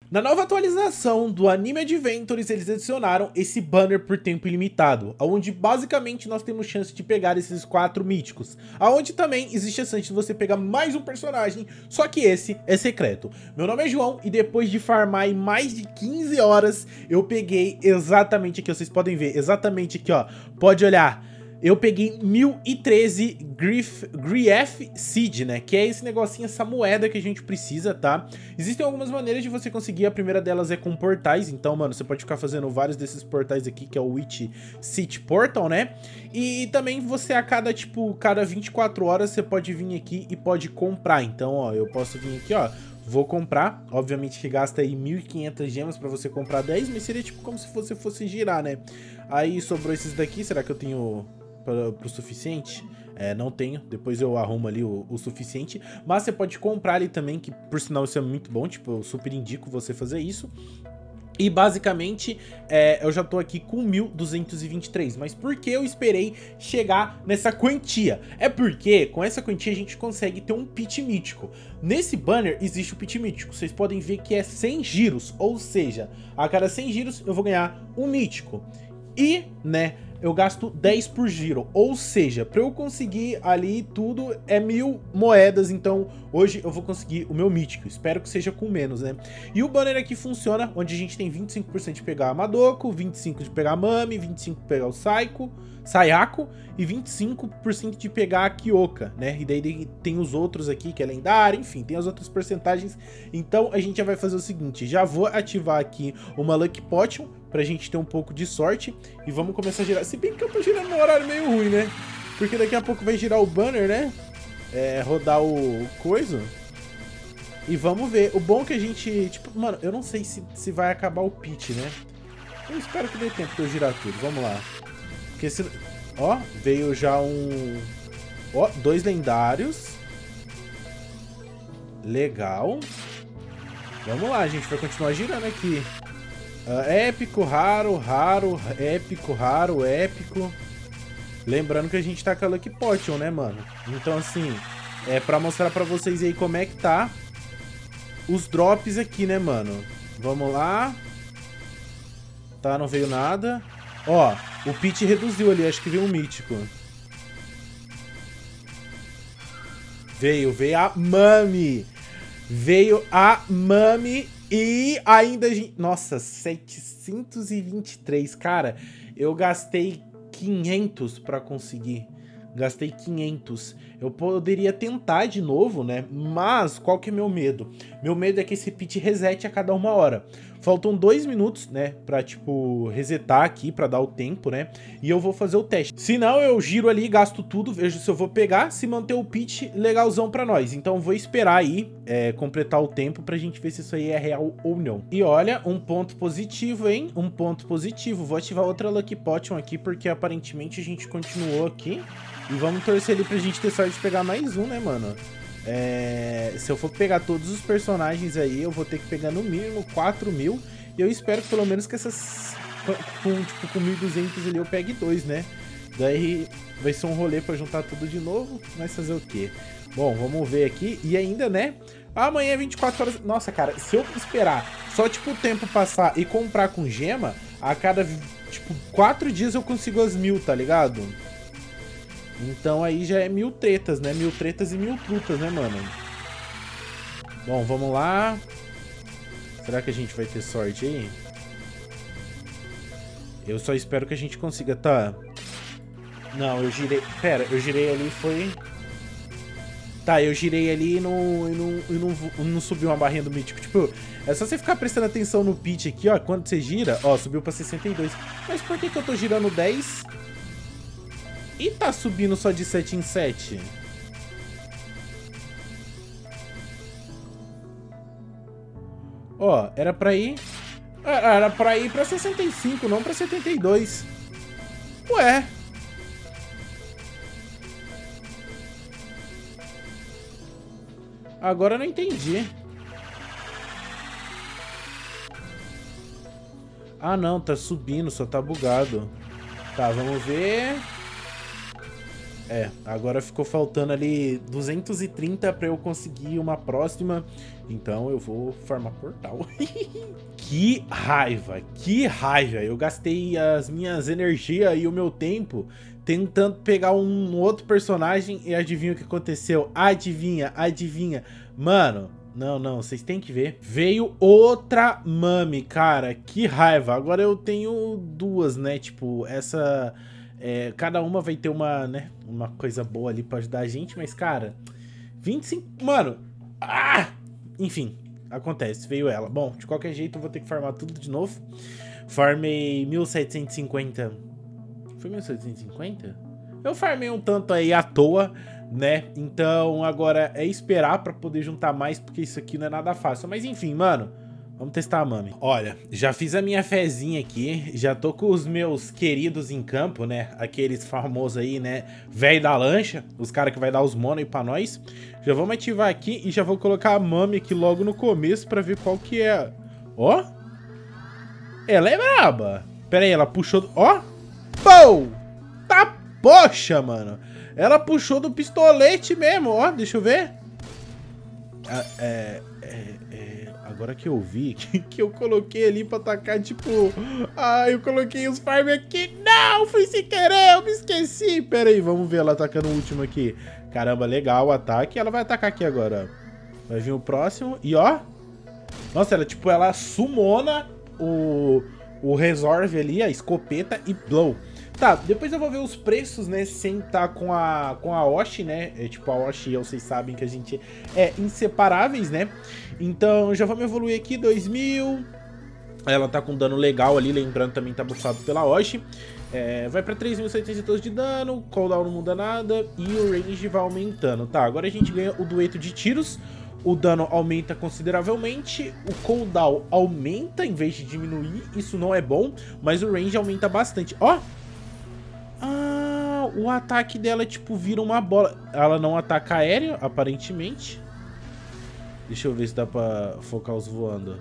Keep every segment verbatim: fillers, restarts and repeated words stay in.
Na nova atualização do Anime Adventures, eles adicionaram esse banner por tempo ilimitado, onde basicamente nós temos chance de pegar esses quatro míticos, aonde também existe a chance de você pegar mais um personagem, só que esse é secreto. Meu nome é João e depois de farmar em mais de quinze horas, eu peguei exatamente aqui, vocês podem ver, exatamente aqui, ó, pode olhar. Eu peguei mil e treze Grief, Grief Seed, né? Que é esse negocinho, essa moeda que a gente precisa, tá? Existem algumas maneiras de você conseguir. A primeira delas é com portais. Então, mano, você pode ficar fazendo vários desses portais aqui, que é o Witch City Portal, né? E também você a cada, tipo, cada vinte e quatro horas você pode vir aqui e pode comprar. Então, ó, eu posso vir aqui, ó. Vou comprar, obviamente que gasta aí mil e quinhentas gemas pra você comprar dez, mas seria tipo como se você fosse girar, né? Aí sobrou esses daqui, será que eu tenho para o suficiente? É, não tenho, depois eu arrumo ali o, o suficiente, mas você pode comprar ali também, que por sinal isso é muito bom, tipo, eu super indico você fazer isso. E basicamente, é, eu já tô aqui com mil duzentos e vinte e três, mas por que eu esperei chegar nessa quantia? É porque com essa quantia a gente consegue ter um pit mítico. Nesse banner existe o pit mítico, vocês podem ver que é cem giros, ou seja, a cada cem giros eu vou ganhar um mítico. E, né, eu gasto dez por giro, ou seja, para eu conseguir ali tudo é mil moedas, então hoje eu vou conseguir o meu mítico, espero que seja com menos, né? E o banner aqui funciona, onde a gente tem vinte e cinco por cento de pegar a Madoka, vinte e cinco por cento de pegar a Mami, vinte e cinco por cento de pegar o Saiko, Sayako e vinte e cinco por cento de pegar a Kyoka, né? E daí tem os outros aqui, que é lendário, enfim, tem as outras porcentagens. Então a gente já vai fazer o seguinte, já vou ativar aqui uma Lucky Potion, pra gente ter um pouco de sorte, e vamos começar a girar. Se bem que eu tô girando num horário meio ruim, né? Porque daqui a pouco vai girar o banner, né? É, rodar o coisa. E vamos ver. O bom é que a gente... Tipo, mano, eu não sei se, se vai acabar o pitch, né? Eu espero que dê tempo de eu girar tudo. Vamos lá. Porque se... Ó, veio já um... Ó, dois lendários. Legal. Vamos lá, a gente vai continuar girando aqui. Uh, épico, raro, raro, épico, raro, épico. Lembrando que a gente tá com a Lucky Potion, né, mano? Então, assim, é pra mostrar pra vocês aí como é que tá os drops aqui, né, mano? Vamos lá. Tá, não veio nada. Ó, o pitch reduziu ali, acho que veio um mítico. Veio, veio a Mami. Veio a Mami. E ainda... Nossa, setecentos e vinte e três. Cara, eu gastei quinhentos pra conseguir. Gastei quinhentos. Eu poderia tentar de novo, né? Mas qual que é meu medo? Meu medo é que esse pit resete a cada uma hora. Faltam dois minutos, né? Pra, tipo, resetar aqui, pra dar o tempo, né? E eu vou fazer o teste. Se não, eu giro ali, gasto tudo, vejo se eu vou pegar. Se manter o pitch, legalzão pra nós. Então, vou esperar aí, é, completar o tempo pra gente ver se isso aí é real ou não. E olha, um ponto positivo, hein? Um ponto positivo. Vou ativar outra Lucky Potion aqui, porque aparentemente a gente continuou aqui. E vamos torcer ali pra gente ter sorte de pegar mais um, né, mano? É... Se eu for pegar todos os personagens aí, eu vou ter que pegar no mínimo quatro mil. E eu espero que pelo menos que essas... Com, tipo, com mil e duzentos ali eu pegue dois, né? Daí vai ser um rolê pra juntar tudo de novo. Mas fazer o quê? Bom, vamos ver aqui. E ainda, né? Amanhã é vinte e quatro horas... Nossa, cara, se eu esperar só, tipo, o tempo passar e comprar com gema, a cada, tipo, quatro dias eu consigo as mil, tá ligado? Então aí já é mil tretas, né? Mil tretas e mil trutas, né, mano? Bom, vamos lá. Será que a gente vai ter sorte aí? Eu só espero que a gente consiga, tá? Não, eu girei... Pera, eu girei ali e foi... Tá, eu girei ali e não, e não, e não, não subiu uma barrinha do mítico. Tipo, é só você ficar prestando atenção no pitch aqui, ó. Quando você gira, ó, subiu pra sessenta e dois. Mas por que que eu tô girando dez... E tá subindo só de sete em sete? Ó, era pra ir... Era pra ir pra sessenta e cinco, não pra setenta e dois. Ué. Agora eu não entendi. Ah, não, tá subindo, só tá bugado. Tá, vamos ver... É, agora ficou faltando ali duzentos e trinta pra eu conseguir uma próxima. Então eu vou farmar portal. Que raiva, que raiva. Eu gastei as minhas energias e o meu tempo tentando pegar um outro personagem e adivinha o que aconteceu? Adivinha, adivinha. Mano, não, não, vocês têm que ver. Veio outra Mami, cara, que raiva. Agora eu tenho duas, né, tipo, essa... É, cada uma vai ter uma, né, uma coisa boa ali pra ajudar a gente, mas, cara, vinte e cinco... Mano, ah! Enfim, acontece, veio ela. Bom, de qualquer jeito eu vou ter que farmar tudo de novo. Farmei mil setecentos e cinquenta... Foi mil setecentos e cinquenta? Eu farmei um tanto aí à toa, né? Então agora é esperar pra poder juntar mais, porque isso aqui não é nada fácil. Mas enfim, mano, vamos testar a Mami. Olha, já fiz a minha fezinha aqui, já tô com os meus queridos em campo, né? Aqueles famosos aí, né? Velho da lancha, os caras que vai dar os mono aí pra nós. Já vamos ativar aqui e já vou colocar a Mami aqui logo no começo pra ver qual que é. Ó! Ela é braba! Pera aí, ela puxou... Ó! Pou! Tá poxa, mano! Ela puxou do pistolete mesmo, ó, deixa eu ver. Ah, é, é, é, agora que eu vi que, que eu coloquei ali pra atacar, tipo... Ah, eu coloquei os farm aqui. Não, fui sem querer, eu me esqueci. Pera aí, vamos ver ela atacando o último aqui. Caramba, legal o ataque. Ela vai atacar aqui agora. Vai vir o próximo e ó... Nossa, ela, tipo, ela sumona o... o resolve ali, a escopeta e blow. Tá, depois eu vou ver os preços, né, sem tá com a, com a Oshi, né, é, tipo, a Oshi, vocês sabem que a gente é inseparáveis, né, então já vamos evoluir aqui, dois mil, ela tá com dano legal ali, lembrando também tá buffado pela Oshi, é, vai pra três mil e setecentos e doze de dano, cooldown não muda nada e o range vai aumentando, tá, agora a gente ganha o dueto de tiros. O dano aumenta consideravelmente, o cooldown aumenta em vez de diminuir, isso não é bom, mas o range aumenta bastante. Ó! Ah, o ataque dela, tipo, vira uma bola. Ela não ataca aéreo, aparentemente. Deixa eu ver se dá pra focar os voando.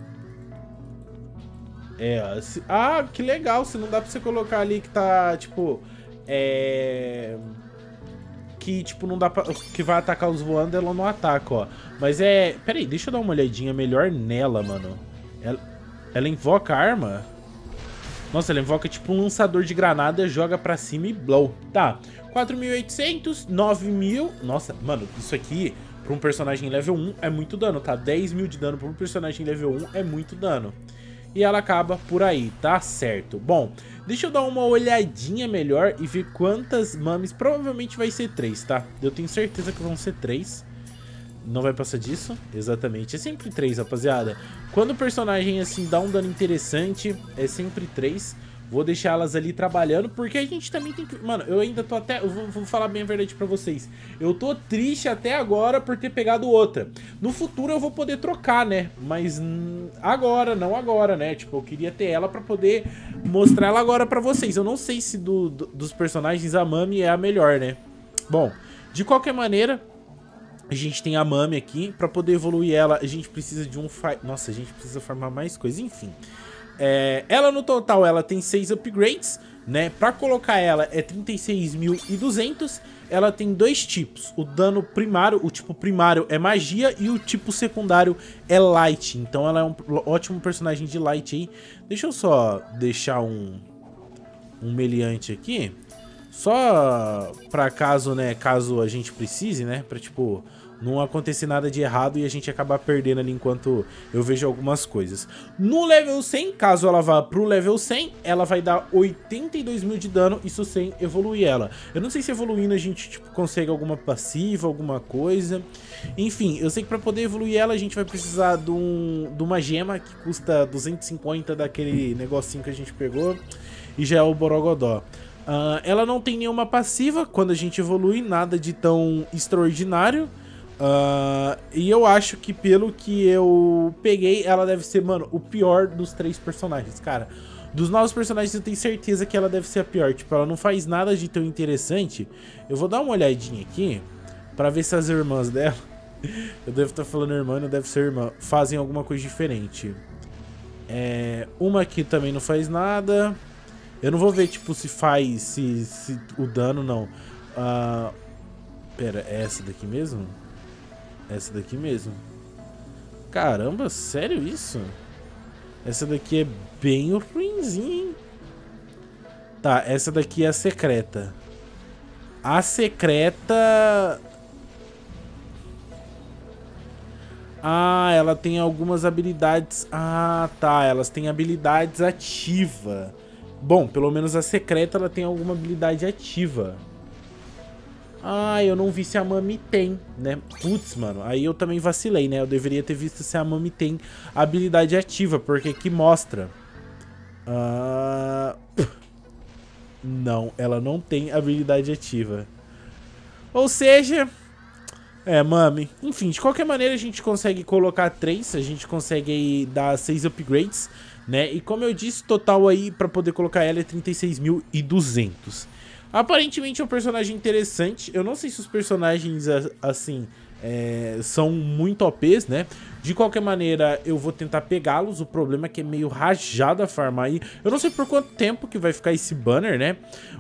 É, se... Ah, que legal, se não dá pra você colocar ali que tá, tipo, é... que, tipo, não dá pra... que vai atacar os voando, ela não ataca, ó. Mas é... Pera aí, deixa eu dar uma olhadinha melhor nela, mano. Ela, ela invoca a arma? Nossa, ela invoca, tipo, um lançador de granada, joga pra cima e blow. Tá, quatro mil e oitocentos, nove mil... Nossa, mano, isso aqui, pra um personagem level um, é muito dano, tá? dez mil de dano pra um personagem level um é muito dano. E ela acaba por aí, tá certo. Bom, deixa eu dar uma olhadinha melhor e ver quantas mames. Provavelmente vai ser três, tá? Eu tenho certeza que vão ser três. Não vai passar disso? Exatamente. É sempre três, rapaziada. Quando o personagem, assim, dá um dano interessante, é sempre três. Vou deixar elas ali trabalhando, porque a gente também tem que... Mano, eu ainda tô até... Eu vou, vou falar bem a verdade pra vocês. Eu tô triste até agora por ter pegado outra. No futuro eu vou poder trocar, né? Mas hum, agora, não agora, né? Tipo, eu queria ter ela pra poder mostrar ela agora pra vocês. Eu não sei se do, do, dos personagens a Mami é a melhor, né? Bom, de qualquer maneira... A gente tem a Mami aqui, pra poder evoluir ela, a gente precisa de um... Fi... Nossa, a gente precisa farmar mais coisa, enfim. É... Ela no total, ela tem seis upgrades, né? Pra colocar ela é trinta e seis mil e duzentos. Ela tem dois tipos. O dano primário, o tipo primário é magia e o tipo secundário é light. Então ela é um ótimo personagem de light aí. Deixa eu só deixar um, um meliante aqui. Só pra caso, né, caso a gente precise, né, pra, tipo, não acontecer nada de errado e a gente acabar perdendo ali enquanto eu vejo algumas coisas. No level cem, caso ela vá pro level cem, ela vai dar oitenta e dois mil de dano, isso sem evoluir ela. Eu não sei se evoluindo a gente, tipo, consegue alguma passiva, alguma coisa. Enfim, eu sei que pra poder evoluir ela a gente vai precisar de, um, de uma gema que custa duzentos e cinquenta daquele negocinho que a gente pegou e já é o Borogodó. Uh, ela não tem nenhuma passiva quando a gente evolui, nada de tão extraordinário. Uh, e eu acho que pelo que eu peguei, ela deve ser, mano, o pior dos três personagens, cara. Dos novos personagens eu tenho certeza que ela deve ser a pior. Tipo, ela não faz nada de tão interessante. Eu vou dar uma olhadinha aqui pra ver se as irmãs dela... Eu devo estar falando irmã, não deve ser irmã. Fazem alguma coisa diferente. É, uma aqui também não faz nada... Eu não vou ver, tipo, se faz se, se o dano, não. Ah, pera, é essa daqui mesmo? Essa daqui mesmo. Caramba, sério isso? Essa daqui é bem ruinzinha, hein? Tá, essa daqui é a secreta. A secreta... Ah, ela tem algumas habilidades... Ah, tá, elas têm habilidades ativas. Bom, pelo menos a secreta ela tem alguma habilidade ativa. Ah, eu não vi se a Mami tem, né? Putz, mano, aí eu também vacilei, né? Eu deveria ter visto se a Mami tem habilidade ativa, porque aqui mostra. Ah... Não, ela não tem habilidade ativa. Ou seja... É, Mami. Enfim, de qualquer maneira a gente consegue colocar três, a gente consegue aí dar seis upgrades, né? E como eu disse, total aí pra poder colocar ela é trinta e seis mil e duzentos. Aparentemente é um personagem interessante. Eu não sei se os personagens, assim, é, são muito O Pês, né? De qualquer maneira, eu vou tentar pegá-los. O problema é que é meio rajado a farmar aí. Eu não sei por quanto tempo que vai ficar esse banner, né?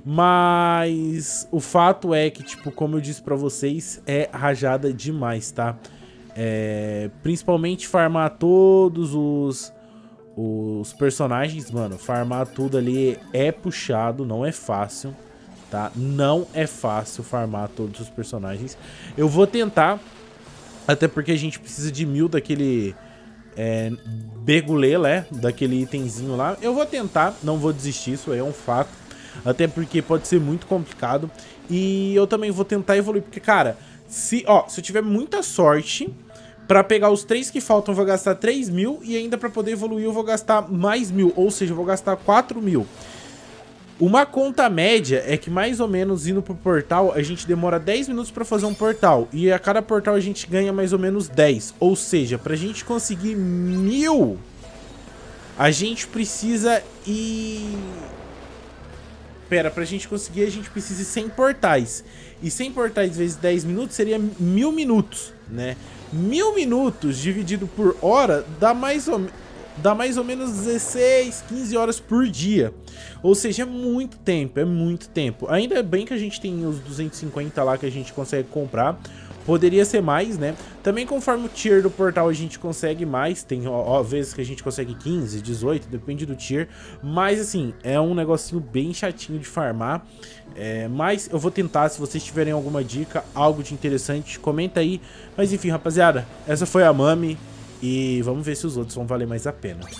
Mas o fato é que, tipo, como eu disse pra vocês, é rajada demais, tá? É, principalmente farmar todos os... os personagens, mano. Farmar tudo ali é puxado, não é fácil. Tá? Não é fácil farmar todos os personagens. Eu vou tentar, até porque a gente precisa de mil daquele é, begulê, né? Daquele itemzinho lá. Eu vou tentar, não vou desistir, isso aí é um fato. Até porque pode ser muito complicado. E eu também vou tentar evoluir, porque, cara, se, ó, se eu tiver muita sorte, pra pegar os três que faltam eu vou gastar três mil. E ainda pra poder evoluir eu vou gastar mais mil, ou seja, eu vou gastar quatro mil. Uma conta média é que mais ou menos indo pro portal a gente demora dez minutos pra fazer um portal. E a cada portal a gente ganha mais ou menos dez. Ou seja, pra gente conseguir mil, a gente precisa ir... Pera, pra gente conseguir a gente precisa ir cem portais. E cem portais vezes dez minutos seria mil minutos, né? Mil minutos dividido por hora dá mais ou menos... Dá mais ou menos dezesseis, quinze horas por dia. Ou seja, é muito tempo, é muito tempo. Ainda bem que a gente tem os duzentos e cinquenta lá que a gente consegue comprar. Poderia ser mais, né? Também conforme o tier do portal a gente consegue mais. Tem ó, ó, vezes que a gente consegue quinze, dezoito, depende do tier. Mas assim, é um negocinho bem chatinho de farmar. É, mas eu vou tentar, se vocês tiverem alguma dica, algo de interessante, comenta aí. Mas enfim, rapaziada, essa foi a Mami. E vamos ver se os outros vão valer mais a pena.